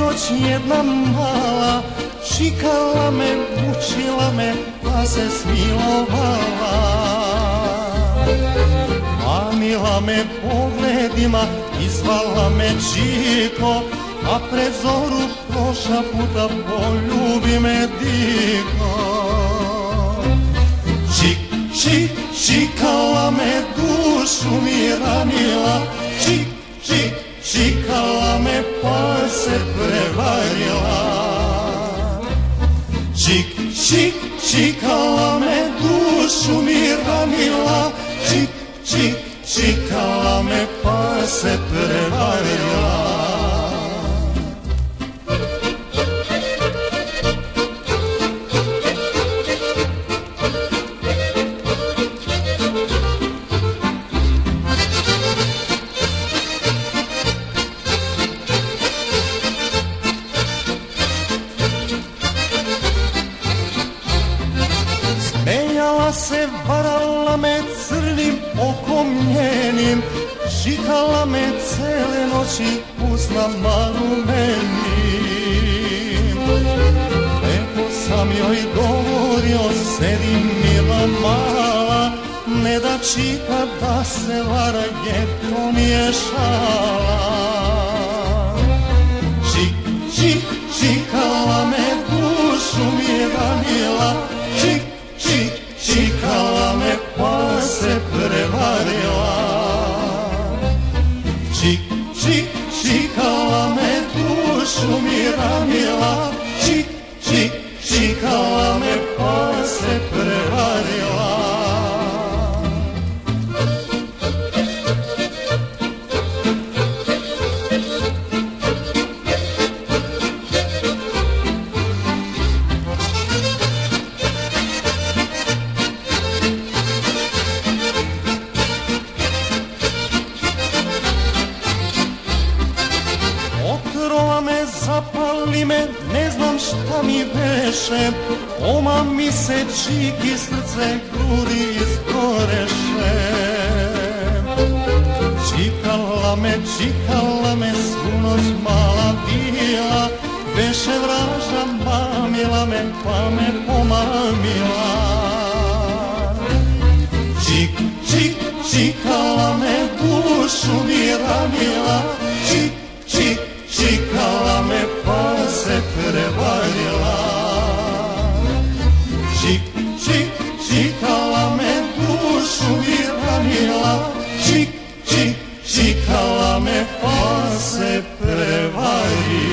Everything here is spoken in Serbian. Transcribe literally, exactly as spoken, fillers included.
sinoć jedna mala, čikala me, mučila me, pa se smilovala. Mamila me pogledima, izvala me Čiko, a pred zoru prošla puta poljubi me diko. Čik, čik, čikala me, dušu mi ranila, čik, čik, čikala me, pa se prevarila. Čik, čik, čikala me, dušu mi ranila, čik, čik, čikala me, pa se prevarila. Smejala se, varala me crnim okom njenim, čikala me cele noći usnama rumenim. Lepo sam joj govorio, sedi mila mala, ne da čika da se vara, jer to mi je šala. Čik, čik, čikala me, dušu mi ranila, čik, čik, čikala me, pa se prevarila. Čik, čik, čikala me, dušu mi ranila, čik, čik, čikala me, pa se prevarila. Otrova me, zapali me, ne znam šta mi beše, oma mi se čiki, srce, grudi izgoreše. Čikala me, čikala me, svu noć mala bila, beše vraža, mamila me, pa me pomamila. Čik, čik, čikala me, dušu mi ranila, čik, čik, čikala me, pa se prevarila. Čik, čik, čikala me, dušu mi ranila, čik, čik, čikala me, pa se prevarila.